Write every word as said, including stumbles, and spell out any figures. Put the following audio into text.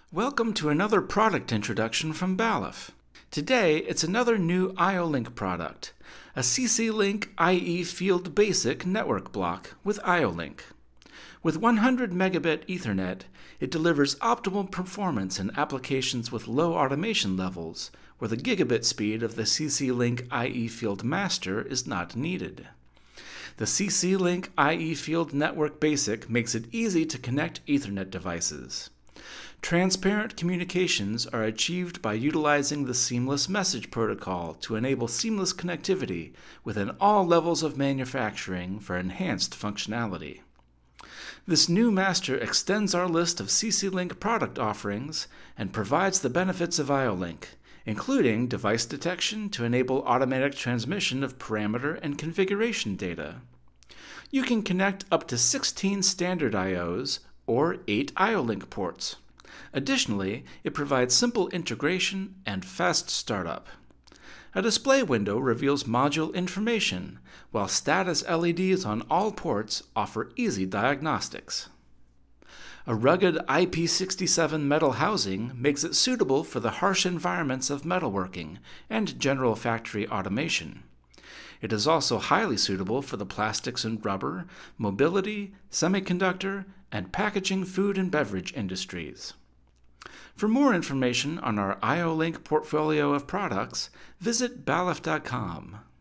Welcome to another product introduction from Balluff. Today, it's another new I O Link product, a C C Link I E Field Basic network block with I O Link. With one hundred megabit Ethernet, it delivers optimal performance in applications with low automation levels, where the gigabit speed of the C C Link I E Field Master is not needed. The C C Link I E Field Network Basic makes it easy to connect Ethernet devices. Transparent communications are achieved by utilizing the Seamless Message Protocol to enable seamless connectivity within all levels of manufacturing for enhanced functionality. This new master extends our list of C C Link product offerings and provides the benefits of I O Link, including device detection to enable automatic transmission of parameter and configuration data. You can connect up to sixteen standard I Os or eight I O Link ports. Additionally, it provides simple integration and fast startup. A display window reveals module information, while status L E Ds on all ports offer easy diagnostics. A rugged I P six seven metal housing makes it suitable for the harsh environments of metalworking and general factory automation. It is also highly suitable for the plastics and rubber, mobility, semiconductor, and packaging food and beverage industries. For more information on our I O Link portfolio of products, visit balluff dot com.